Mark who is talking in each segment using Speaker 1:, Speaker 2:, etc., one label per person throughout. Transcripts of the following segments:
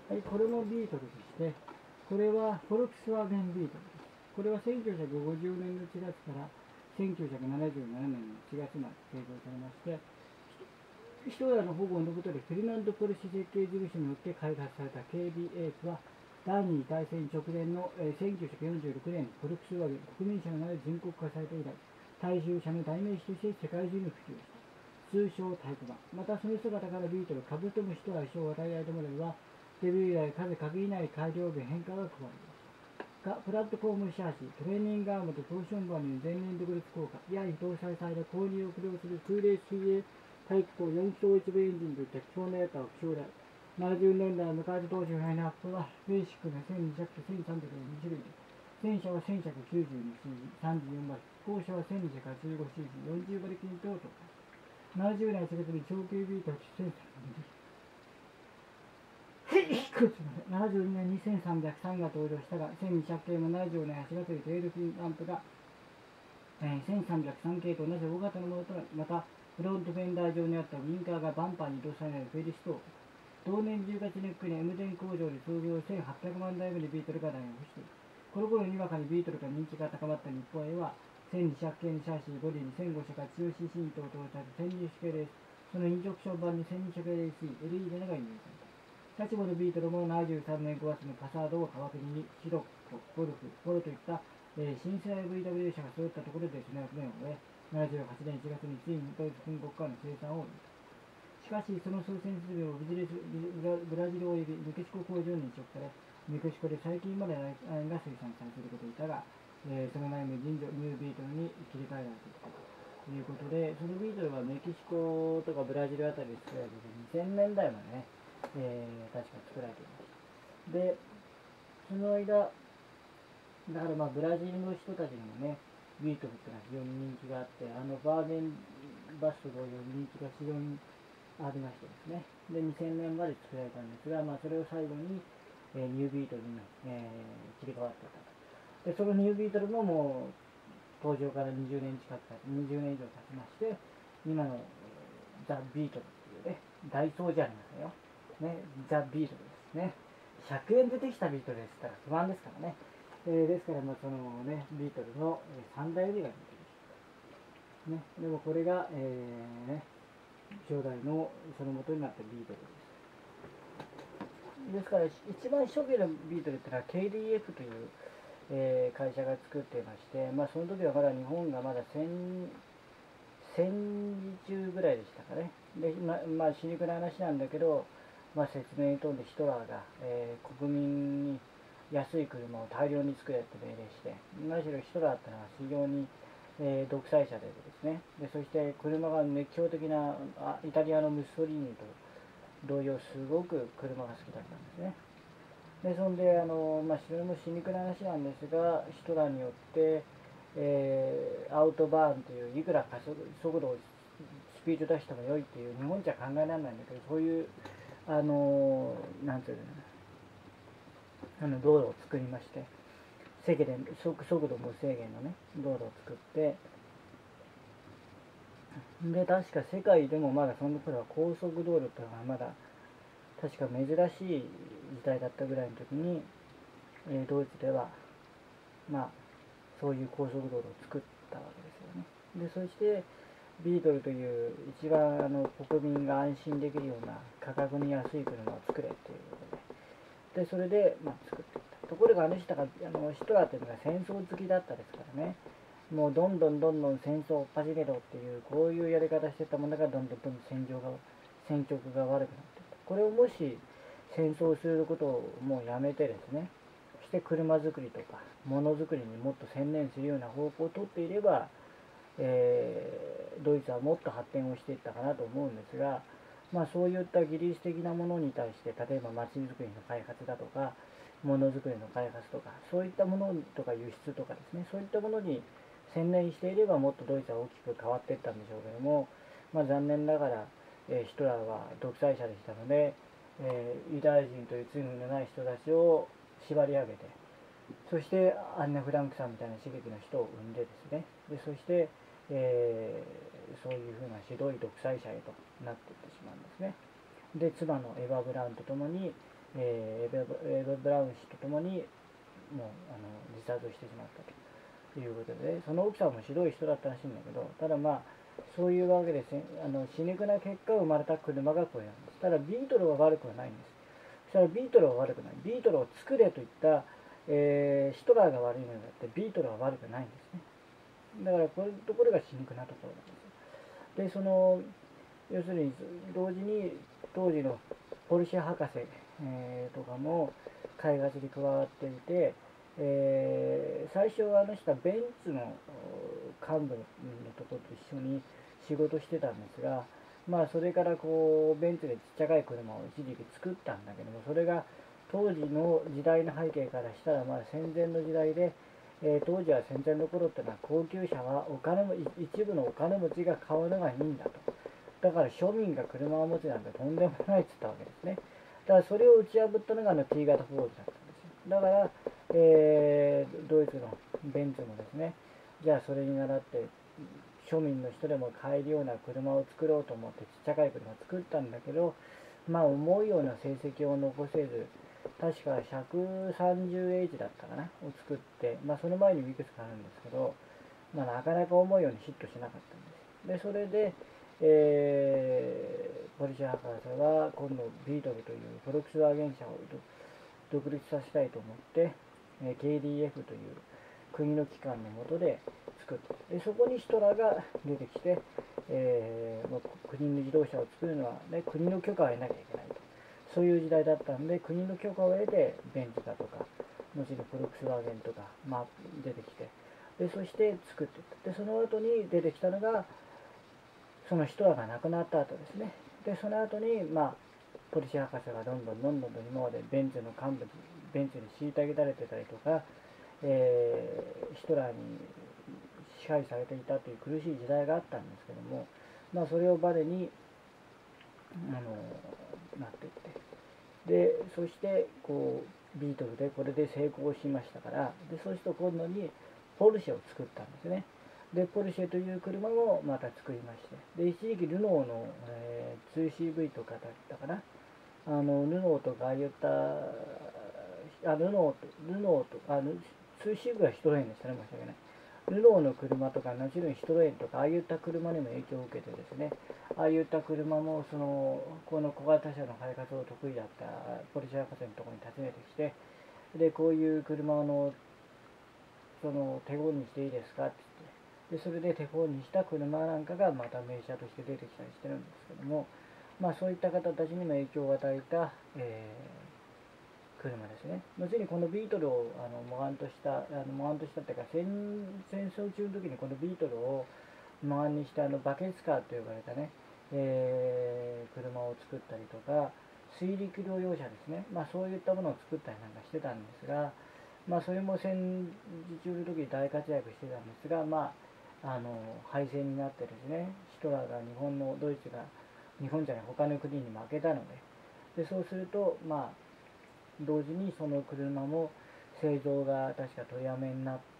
Speaker 1: はい、これもビートルでして、これはフォルクスワーゲンビートルです。これは1950年の1月から1977年の1月まで製造されまして、ヒトラーの保護のもとでフェルナンド・ポルシェ設計事務所によって開発された KB8 は、第二次大戦直前の1946年にフォルクスワーゲン国民車の名で人国化されて以来、大衆車の代名詞として世界中に普及した。通称タイプ版。またその姿からビートル、カブトムシと愛称を与えられたモデルは、デビュー以来数限りない改良部変化が加わりました。プラットフォームシャーシ、トレーニングアームとトーションバーに前面独立効果、やはり搭載された購入を駆動する空冷水泳タイプと4気筒1部エンジンといった基本のやつを将来。70年代の開発当時のラインナップは、ベーシックな1200と1302種類で、戦車は1192cc、34馬力、後車は1285cc、40馬力に等々。70年4月に長距離ビートを出演され72年2303が登場したが、1200系も70年8月にテールフィンランプが、1303系と同じ大型のものとなり、また、フロントフェンダー上にあったウィンカーがバンパーに移動されないフェリストーク。同年10月に9年、M 電工場で創業1800万台目でビートルが大をしている。この頃にわかにビートルが人気が高まった日本へは、1200系のシャーシーボディに1500車が強 cc に等々された1200系レース、そのインジェクション版に1200系レース LE でのが輸入された。立場のビートルも73年5月のパサードを皮切りにシロッコ、ゴルフ、ポロといった、新世代 VW 車が揃ったところでその役目を終え、78年1月についにドイツ軍国家の生産を終えた。しかし、その操船設備をブラジルおよびメキシコ工場に移植され、メキシコで最近までが生産されていることを言ったが、その前にニュービートルに切り替えられていたということで、そのビートルはメキシコとかブラジルあたりで作られていて、2000年代までね、確か作られていました。で、その間、だからブラジルの人たちにもね、ビートルってのは非常に人気があって、バーゲンバスと同様に人気が非常にありましてですね。で、2000年まで作られたんですが、それを最後に、ニュービートルに、切り替わっていたと。で、そのニュービートルももう、登場から20年近く20年以上経ちまして、今の、ザ・ビートルっていうね、ダイソーじゃありませんよ。ね、ザ・ビートルですね。100円出てきたビートルですから不安ですからね。ですから、そのね、ビートルの3代目が出てきた。ね、でもこれが、初代のその元になったビートルです。ですから、一番初期のビートルっていうのは KDF という、会社が作っていまして、その時はまだ日本がまだ戦時中ぐらいでしたかね。で、皮肉な話なんだけど、説明に富んでヒトラーが、国民に安い車を大量に作れって命令して、何しろヒトラーってのは非常に、独裁者でですね、でそして車が熱狂的なイタリアのムッソリーニと同様、すごく車が好きだったんですね。でそんでそれも皮肉な話なんですが、ヒトラーによって、アウトバーンといういくら速度をスピード出しても良いっていう日本じゃ考えられないんだけど、そういうなんていうの道路を作りまして、速度無制限のね道路を作って、で確か世界でもまだその頃は高速道路っていうのがまだ確か珍しい時代だったぐらいの時に、ドイツではそういう高速道路を作ったわけですよね。でそしてビートルという一番国民が安心できるような価格に安い車を作れということで、それで、作っていった。ところがヒトラーというのが戦争好きだったですからね、もうどんどん戦争を始めろっていうこういうやり方してたものがどんどん戦局が悪くなっていった。これをもし戦争することをもうやめてですね、そして車作りとか物作りにもっと専念するような方向をとっていれば、ドイツはもっと発展をしていったかなと思うんですが、そういった技術的なものに対して、例えば街づくりの開発だとかものづくりの開発とか、そういったものとか輸出とかですね、そういったものに専念していればもっとドイツは大きく変わっていったんでしょうけども、残念ながら、ヒトラーは独裁者でしたので、ユダヤ人という罪のない人たちを縛り上げて、そしてアンネ・フランクさんみたいな刺激の人を生んでですね、でそして、そういうふうなひどい独裁者へとなっていってしまうんですね。で妻のエヴァ・ブラウンとともに、 エド・ブラウン氏と共にもう自殺をしてしまったということで、その奥さんもひどい人だったらしいんだけど、ただまあそういうわけで皮肉な結果生まれた車がこれなんです。ただビートルは悪くはないんです。そしたらビートルは悪くない。ビートルを作れといった、ヒトラーが悪いのであってビートルは悪くないんですね。だからこういうところが皮肉なところなんですよ。で要するに同時に当時のポルシェ博士、とかも開発に加わっていて、最初は人はベンツの幹部のところと一緒に仕事してたんですが、まあそれからこうベンツでちっちゃい車を一時期作ったんだけども、それが当時の時代の背景からしたらまあ戦前の時代で、当時は戦前の頃ってのは高級車は一部のお金持ちが買うのがいいんだと。だから庶民が車を持つなんてとんでもないって言ったわけですね。だからそれを打ち破ったのがT 型フォードだったんですよ。だから、ドイツのベンツもですね、じゃあそれに倣って庶民の人でも買えるような車を作ろうと思ってちっちゃい車を作ったんだけど、まあ思うような成績を残せず、確か 130H だったかなを作って、まあその前にいくつかあるんですけど、まあなかなか思うようにヒットしなかったんです。で、それで、ポルシェ博士は今度ビートルというフォルクスワーゲン車を独立させたいと思って、KDF という国の機関の下で作った。でそこにヒトラーが出てきて、国の自動車を作るのは、ね、国の許可を得なきゃいけないと。そういう時代だったんで、国の許可を得てベンツだとか後のフォルクスワーゲンとか、まあ、出てきて、でそして作っていった。でその後に出てきたのがそのヒトラーが亡くなった後ですね。でその後にまあポルシェ博士がどんどんと今までベンツの幹部に虐げられてたりとか、ヒトラーに支配されていたという苦しい時代があったんですけども、まあそれをバネになっていって、でそしてこうビートルでこれで成功しましたから、でそうすると今度にポルシェを作ったんですね。でポルシェという車もまた作りまして、で一時期ルノーの、2CV とかだったかな、ルノーとかああいったルノーと2CV はシトロエンでしたね、申し訳ない。ルノーの車とか、もちろんシトロエンとか、ああいった車にも影響を受けてですね、ああいった車もこの小型車の開発を得意だったポルシェ博士のところに訪ねてきて、でこういう車の手本にしていいですかって言って、でそれで手本にした車なんかがまた名車として出てきたりしてるんですけども、まあそういった方たちにも影響を与えた、車ですね。後にこのビートルを模範としたっていうか戦争中の時にこのビートルを模範にしたバケツカーと呼ばれたね、車を作ったりとか、水陸両用車ですね、まあそういったものを作ったりなんかしてたんですが、まあそれも戦時中の時に大活躍してたんですが、まあ敗戦になってですね、ヒトラーがドイツが日本じゃない他の国に負けたので、そうするとまあ同時にその車も製造が確か取りやめになって、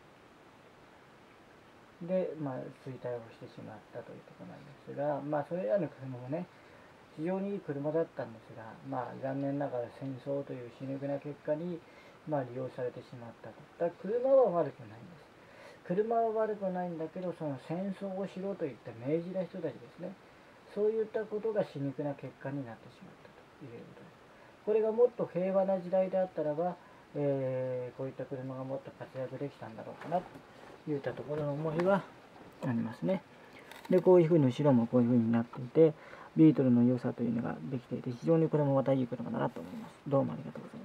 Speaker 1: でまあ衰退をしてしまったというところなんですが、まあそれらの車もね非常にいい車だったんですが、まあ残念ながら戦争という皮肉な結果にまあ利用されてしまったと。だから車は悪くないんです。車は悪くないんだけど、その戦争をしろといって命じた人たちですね、そういったことが皮肉な結果になってしまったということです。これがもっと平和な時代であったらば、こういった車がもっと活躍できたんだろうかなといったところの思いはありますね。でこういうふうに後ろもこういうふうになっていて、ビートルの良さというのができていて、非常にこれもまたいい車だなと思います。どうもありがとうございます。